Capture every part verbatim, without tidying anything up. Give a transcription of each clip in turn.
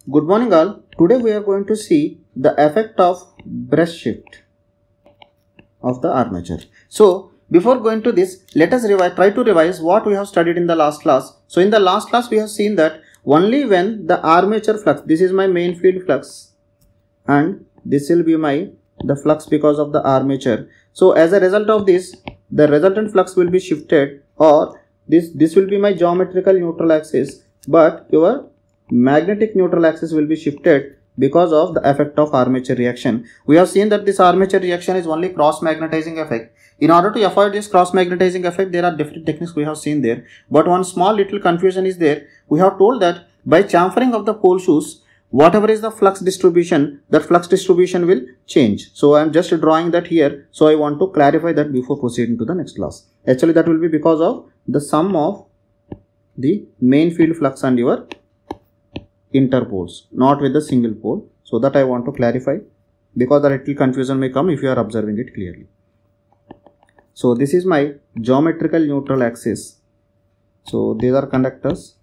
Good morning all. Today we are going to see the effect of brush shift of the armature. So before going to this, let us revise, try to revise what we have studied in the last class. So in the last class we have seen that only when the armature flux, this is my main field flux and this will be my the flux because of the armature. So as a result of this, the resultant flux will be shifted, or this this will be my geometrical neutral axis, but your magnetic neutral axis will be shifted because of the effect of armature reaction. We have seen that this armature reaction is only cross magnetizing effect. In order to avoid this cross magnetizing effect, there are different techniques we have seen there, but one small little confusion is there. We have told that by chamfering of the pole shoes, whatever is the flux distribution, that flux distribution will change. So I am just drawing that here. So I want to clarify that before proceeding to the next class. Actually that will be because of the sum of the main field flux and your interpoles, not with the single pole. So that I want to clarify, because a little confusion may come if you are observing it clearly. So this is my geometrical neutral axis. So these are conductors.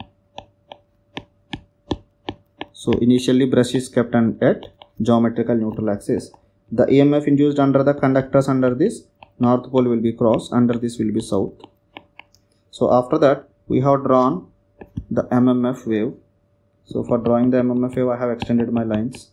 So initially brush is kept on at geometrical neutral axis. The E M F induced under the conductors under this north pole will be cross, under this will be south. So after that we have drawn the M M F wave. So for drawing the M M F wave I have extended my lines.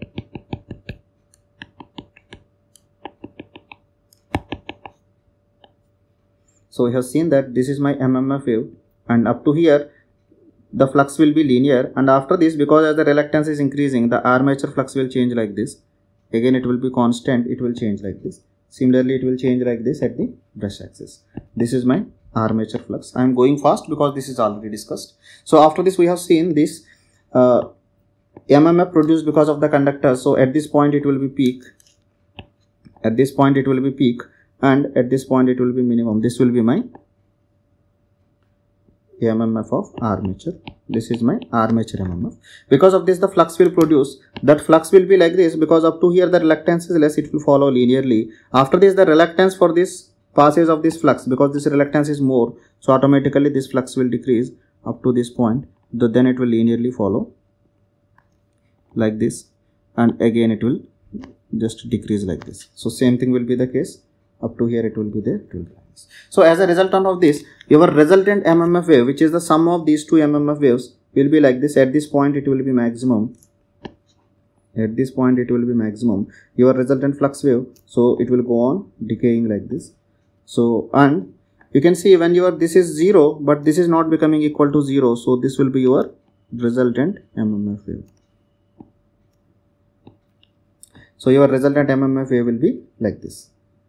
So we have seen that this is my M M F wave, and up to here the flux will be linear, and after this, because as the reluctance is increasing, the armature flux will change like this. Again it will be constant, it will change like this. Similarly it will change like this at the brush axis. This is my armature flux. I am going fast because this is already discussed. So after this we have seen this uh, M M F produced because of the conductor. So at this point it will be peak, at this point it will be peak, and at this point it will be minimum. This will be my M M F of armature. This is my armature M M F. Because of this the flux will produce, that flux will be like this, because up to here the reluctance is less, it will follow linearly. After this the reluctance for this passage of this flux, because this reluctance is more, so automatically this flux will decrease up to this point, then it will linearly follow like this, and again it will just decrease like this. So same thing will be the case, up to here it will be there, it will be like this. So as a resultant of this, your resultant M M F wave, which is the sum of these two M M F waves, will be like this. At this point it will be maximum, at this point it will be maximum, your resultant flux wave, so it will go on decaying like this. So and you can see when your this is zero, but this is not becoming equal to zero, so this will be your resultant M M F wave. So your resultant M M F wave will be like this.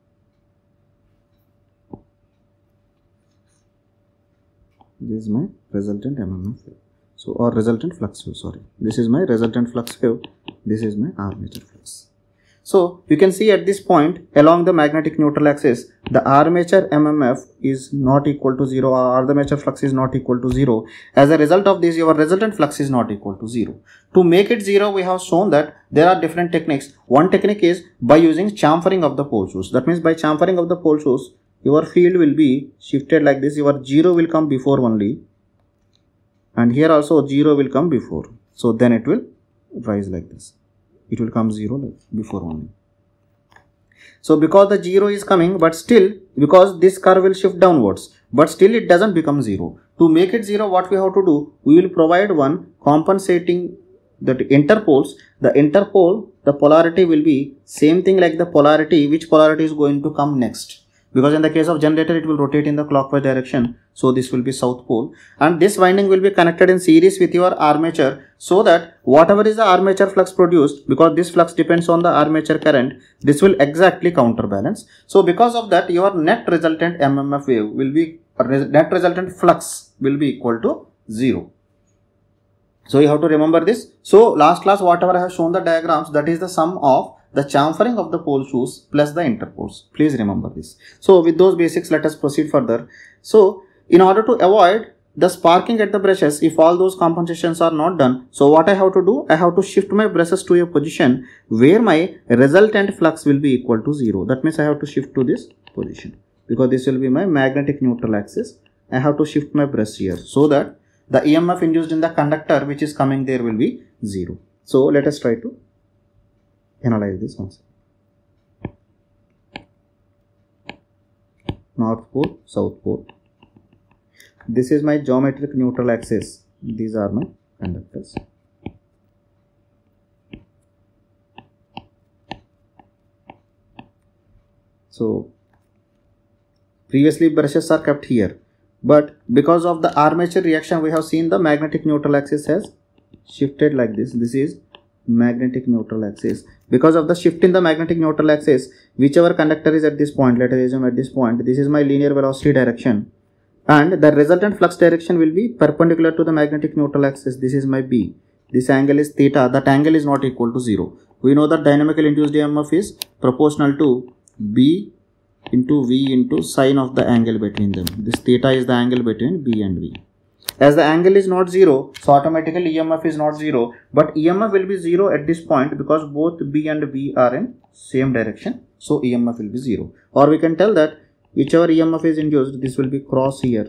This is my resultant M M F wave. So or resultant flux wave, sorry. This is my resultant flux wave. This is my armature flux. So you can see at this point along the magnetic neutral axis, the armature M M F is not equal to zero, or armature flux is not equal to zero. As a result of this, your resultant flux is not equal to zero. To make it zero, we have shown that there are different techniques. One technique is by using chamfering of the pole shoes. That means by chamfering of the pole shoes, your field will be shifted like this. Your zero will come before only, and here also zero will come before. So then it will rise like this. It will come zero like before only. So because the zero is coming, but still because this curve will shift downwards, but still it doesn't become zero. To make it zero, what we have to do, we will provide one compensating the interpoles. The interpole, the polarity will be same thing like the polarity, which polarity is going to come next. Because in the case of generator, it will rotate in the clockwise direction. So this will be south pole, and this winding will be connected in series with your armature, so that whatever is the armature flux produced, because this flux depends on the armature current, this will exactly counterbalance. So because of that, your net resultant M M F wave will be, net resultant flux will be equal to zero. So you have to remember this. So last class whatever I have shown the diagrams, that is the sum of the chamfering of the pole shoes plus the interpoles. Please remember this. So with those basics, let us proceed further. So in order to avoid the sparking at the brushes, if all those compensations are not done, so what I have to do, I have to shift my brushes to a position where my resultant flux will be equal to zero. That means I have to shift to this position, because this will be my magnetic neutral axis. I have to shift my brush here, so that the E M F induced in the conductor which is coming there will be zero. So let us try to analyze this once. North pole, south pole. This is my geometric neutral axis. These are my conductors. So previously brushes are kept here, but because of the armature reaction we have seen the magnetic neutral axis has shifted like this. This is magnetic neutral axis. Because of the shift in the magnetic neutral axis, whichever conductor is at this point, let us assume at this point, this is my linear velocity direction, and the resultant flux direction will be perpendicular to the magnetic neutral axis. This is my B. This angle is theta. That angle is not equal to zero. We know that dynamically induced E M F is proportional to B into V into sine of the angle between them. This theta is the angle between B and V. As the angle is not zero, so automatically E M F is not zero, but E M F will be zero at this point because both B and V are in same direction. So E M F will be zero. Or we can tell that whichever E M F is induced, this will be cross here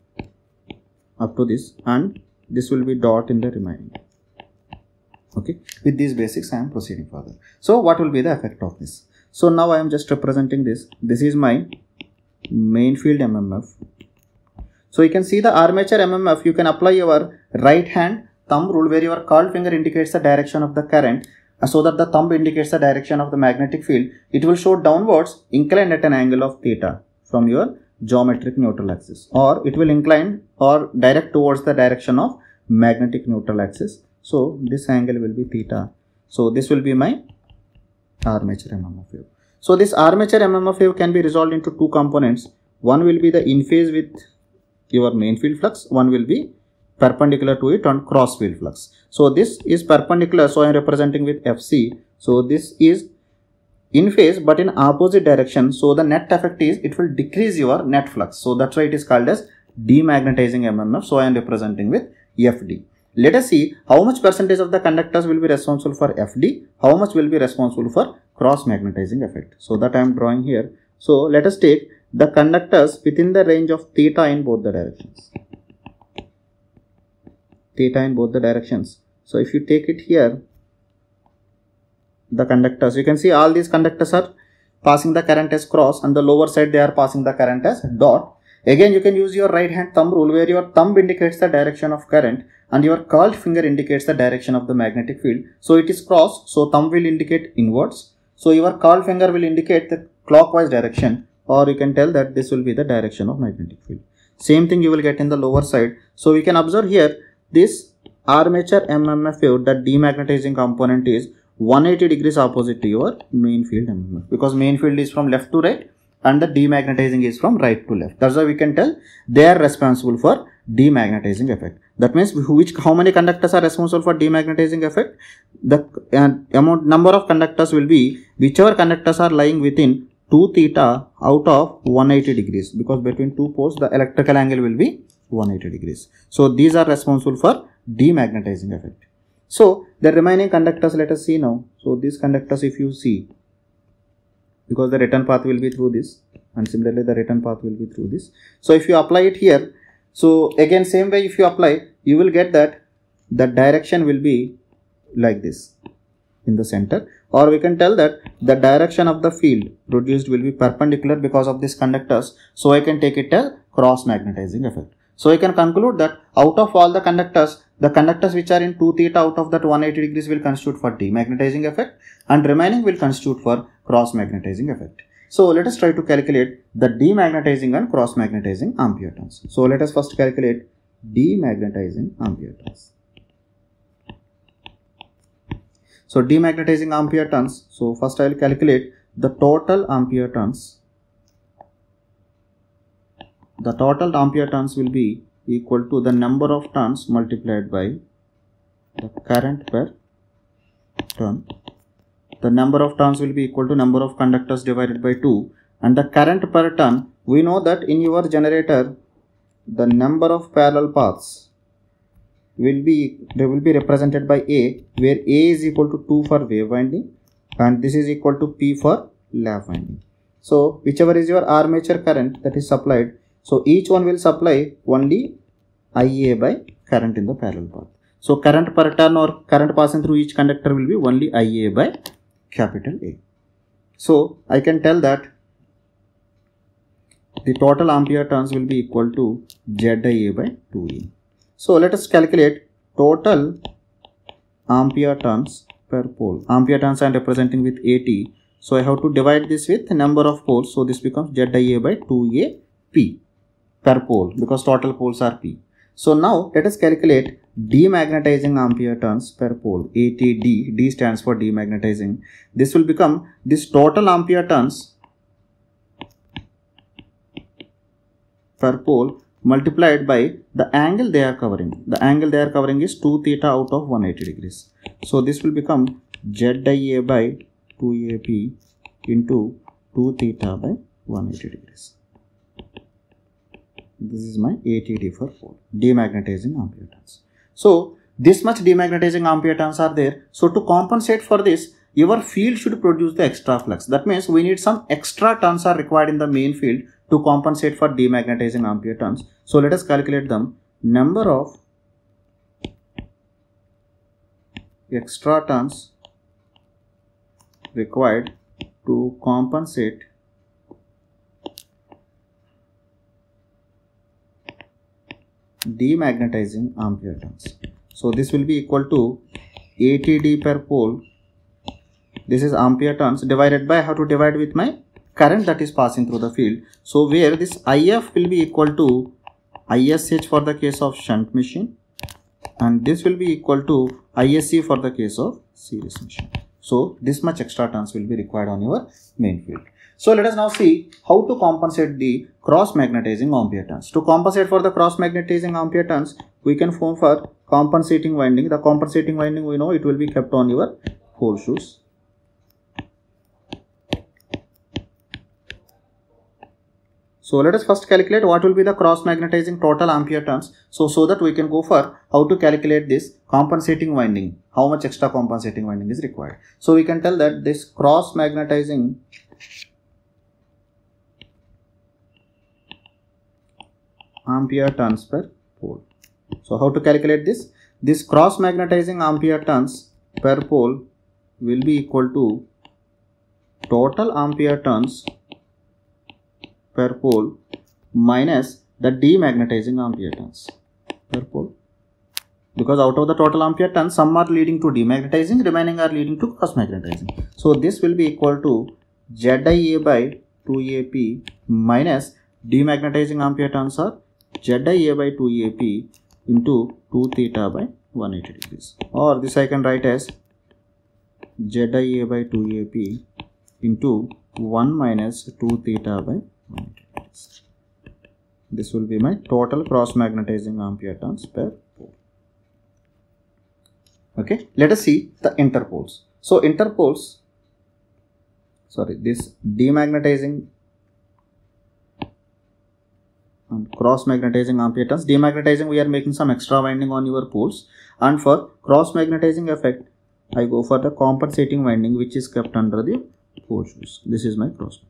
up to this, and this will be dot in the remaining. Okay, with these basics I am proceeding further. So what will be the effect of this? So now I am just representing this. This is my main field M M F. So you can see the armature M M F. You can apply your right hand thumb rule where your curled finger indicates the direction of the current, so that the thumb indicates the direction of the magnetic field. It will show downwards, inclined at an angle of theta from your geometric neutral axis, or it will incline or direct towards the direction of magnetic neutral axis. So this angle will be theta. So this will be my armature M M F wave. So this armature M M F wave can be resolved into two components. One will be the in phase with your main field flux, one will be perpendicular to it on cross field flux. So this is perpendicular, so I am representing with F C. So this is in phase but in opposite direction, so the net effect is it will decrease your net flux. So that's why it is called as demagnetizing M M F. So I am representing with F D. Let us see how much percentage of the conductors will be responsible for F D, how much will be responsible for cross magnetizing effect. So that I am drawing here. So let us take the conductors within the range of theta in both the directions. Theta in both the directions. So if you take it here, the conductors, you can see all these conductors are passing the current as cross, and the lower side they are passing the current as dot. Again, you can use your right hand thumb rule where your thumb indicates the direction of current and your curled finger indicates the direction of the magnetic field. So it is cross, so thumb will indicate inwards. So your curled finger will indicate the clockwise direction, or you can tell that this will be the direction of magnetic field. Same thing you will get in the lower side. So we can observe here this armature M M F wave, that demagnetizing component is one hundred eighty degrees opposite to your main field M M F, because main field is from left to right and the demagnetizing is from right to left. That's why we can tell they are responsible for demagnetizing effect. That means which how many conductors are responsible for demagnetizing effect? The uh, amount number of conductors will be whichever conductors are lying within two theta out of one hundred eighty degrees, because between two poles the electrical angle will be one hundred eighty degrees. So these are responsible for demagnetizing effect. So the remaining conductors, let us see now. So these conductors, if you see, because the return path will be through this, and similarly the return path will be through this. So if you apply it here, so again same way if you apply, you will get that the direction will be like this in the center, or we can tell that the direction of the field produced will be perpendicular because of these conductors. So I can take it as cross magnetizing effect. So I can conclude that out of all the conductors, the conductors which are in two theta out of that one hundred eighty degrees will constitute for demagnetizing effect, and remaining will constitute for cross magnetizing effect. So let us try to calculate the demagnetizing and cross magnetizing ampere turns. So let us first calculate demagnetizing ampere turns. So demagnetizing ampere turns. So first I will calculate the total ampere turns. The total ampere turns will be equal to the number of turns multiplied by the current per turn. The number of turns will be equal to number of conductors divided by two, and the current per turn, we know that in your generator the number of parallel paths will be they will be represented by A, where A is equal to two for wave winding and this is equal to P for lap winding. So whichever is your armature current that is supplied, so each one will supply only I A by current in the parallel path. So current per turn or current passing through each conductor will be only I A by capital A. So I can tell that the total ampere turns will be equal to Z I A by two A. So let us calculate total ampere turns per pole. Ampere turns I am representing with A T. So I have to divide this with the number of poles. So this becomes Z I A by two A P per pole because total poles are P. So now let us calculate demagnetizing ampere turns per pole. A T D. D stands for demagnetizing. This will become this total ampere turns per pole multiplied by the angle they are covering. The angle they are covering is two theta out of one hundred eighty degrees. So this will become Z I A by two A P into two theta by one hundred eighty degrees. This is my A T D for pole, demagnetizing ampere turns. So this much demagnetizing ampere turns are there. So to compensate for this, your field should produce the extra flux. That means we need some extra turns are required in the main field to compensate for demagnetizing ampere turns. So let us calculate them. Number of extra turns required to compensate demagnetizing ampere turns. So this will be equal to A T D per pole. This is ampere turns divided by, I have to divide with my current that is passing through the field. So where this I F will be equal to I S H for the case of shunt machine, and this will be equal to I S C for the case of series machine. So this much extra turns will be required on your main field. So let us now see how to compensate the cross magnetizing ampere turns. To compensate for the cross magnetizing ampere turns, we can form for compensating winding. The compensating winding, we know it will be kept on your pole shoes. So let us first calculate what will be the cross magnetizing total ampere turns. So, so that we can go for how to calculate this compensating winding, how much extra compensating winding is required. So we can tell that this cross magnetizing ampere turns per pole. So how to calculate this? This cross magnetizing ampere turns per pole will be equal to total ampere turns per pole minus the demagnetizing ampere turns per pole. Because out of the total ampere turns, some are leading to demagnetizing, remaining are leading to cross magnetizing. So this will be equal to Z I A by two A P minus demagnetizing ampere turns are Z I A by two A P into two theta by one hundred eighty degrees. Or this I can write as Z I A by two A P into one minus two theta by one hundred eighty degrees. This will be my total cross magnetizing ampere turns per pole. Okay, let us see the interpoles. So interpoles, sorry, this demagnetizing and cross magnetizing ampere turns. Demagnetizing, we are making some extra winding on your poles, and for cross magnetizing effect, I go for the compensating winding which is kept under the pole shoes. This is my cross.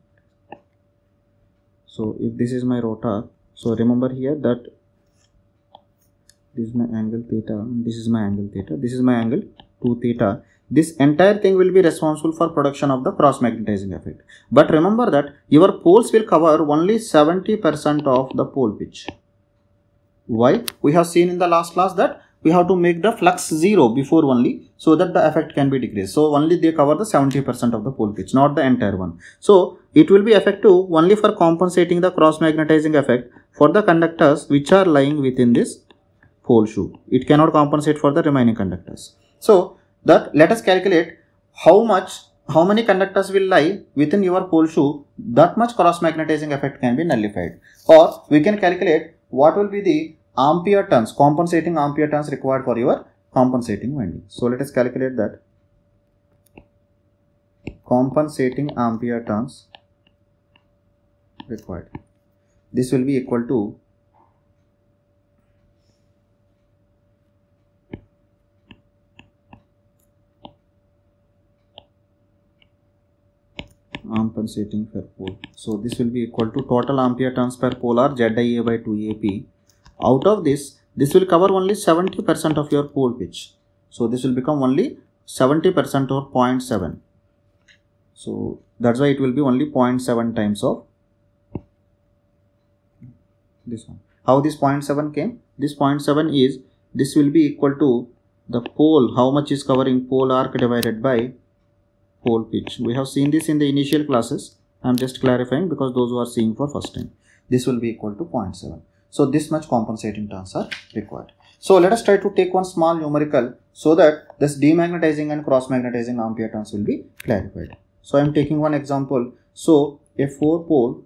So if this is my rotor, so remember here that this is my angle theta, and this is my angle theta, this is my angle two theta. This entire thing will be responsible for production of the cross magnetizing effect. But remember that your poles will cover only seventy percent of the pole pitch. Why? We have seen in the last class that we have to make the flux zero before only, so that the effect can be decreased. So only they cover the seventy percent of the pole pitch, not the entire one. So it will be effective only for compensating the cross magnetizing effect for the conductors which are lying within this pole shoe. It cannot compensate for the remaining conductors. So that let us calculate how much, how many conductors will lie within your pole shoe, that much cross magnetizing effect can be nullified. Or we can calculate what will be the ampere turns, compensating ampere turns required for your compensating winding. So let us calculate that. Compensating ampere turns required. This will be equal to compensating per pole. So this will be equal to total ampere turns per pole are Z I A by two A P. Out of this, this will cover only seventy percent of your pole pitch. So this will become only seventy percent or zero point seven. So that's why it will be only zero point seven times of this one. How this zero point seven came? This zero point seven is, this will be equal to the pole, how much is covering pole arc divided by pole pitch. We have seen this in the initial classes. I am just clarifying because those who are seeing for first time. This will be equal to zero point seven. So this much compensating turns are required. So let us try to take one small numerical so that this demagnetizing and cross magnetizing ampere turns will be clarified. So I am taking one example. So a four pole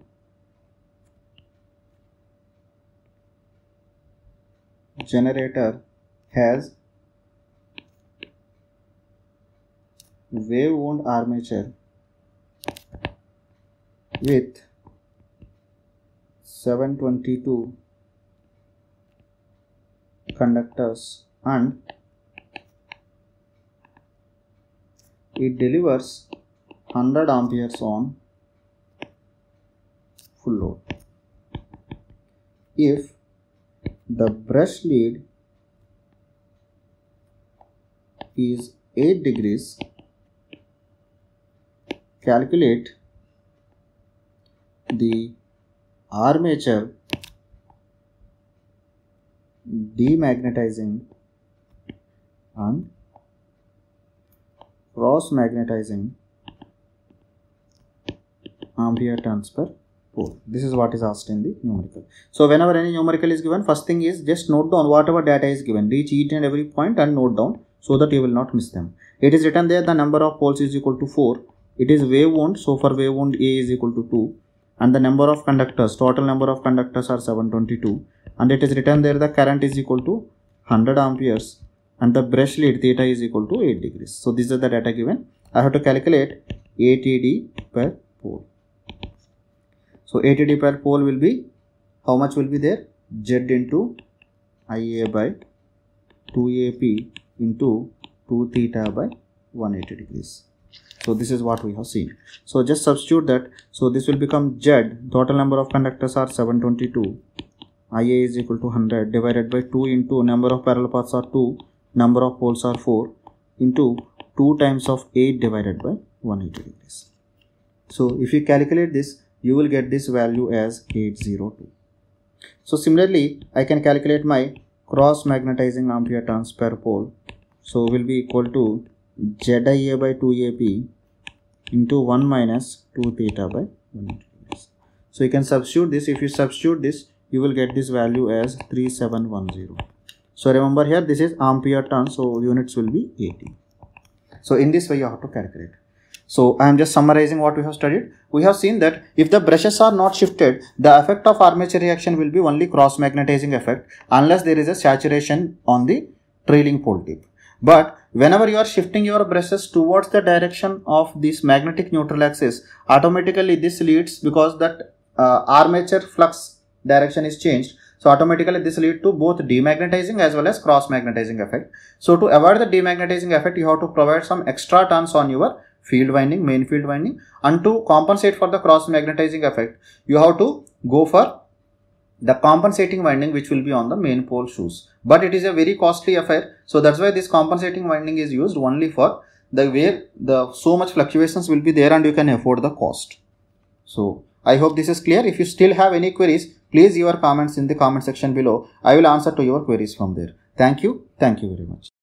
generator has wave wound armature with seven twenty-two conductors and it delivers one hundred amperes on full load. If the brush lead is eight degrees, calculate the armature demagnetizing and cross magnetizing ampere turns per pole. This is what is asked in the numerical. So whenever any numerical is given, first thing is just note down whatever data is given, reach each and every point and note down so that you will not miss them. It is written there the number of poles is equal to four. It is wave wound, so for wave wound A is equal to two, and the number of conductors, total number of conductors are seven twenty-two, and it is written there the current is equal to one hundred amperes and the brush lead theta is equal to eight degrees. So these are the data given. I have to calculate A T D per pole. So A T D per pole will be, how much will be there? Z into I A by two A P into two theta by one hundred eighty degrees. So this is what we have seen. So just substitute that. So this will become Z, total number of conductors are seven twenty-two, I A is equal to one hundred divided by two into number of parallel paths are two, number of poles are four into two times of eight divided by one hundred eighty degrees. So if you calculate this, you will get this value as eight hundred two. So similarly, I can calculate my cross magnetizing ampere turns per pole. So will be equal to Z I A by two A P into one minus two theta by one hundred degrees. So you can substitute this. If you substitute this, you will get this value as three seven one zero. So remember here, this is ampere turn, so units will be eighty. So in this way you have to calculate. So I am just summarizing what we have studied. We have seen that if the brushes are not shifted, the effect of armature reaction will be only cross magnetizing effect unless there is a saturation on the trailing pole tip. But whenever you are shifting your brushes towards the direction of this magnetic neutral axis, automatically this leads, because that uh, armature flux direction is changed, so automatically this leads to both demagnetizing as well as cross magnetizing effect. So to avoid the demagnetizing effect, you have to provide some extra turns on your field winding, main field winding, and to compensate for the cross magnetizing effect, you have to go for the compensating winding which will be on the main pole shoes. But it is a very costly affair, so that's why this compensating winding is used only for the where the so much fluctuations will be there and you can afford the cost. So I hope this is clear. If you still have any queries, please leave your comments in the comment section below. I will answer to your queries from there. Thank you. Thank you very much.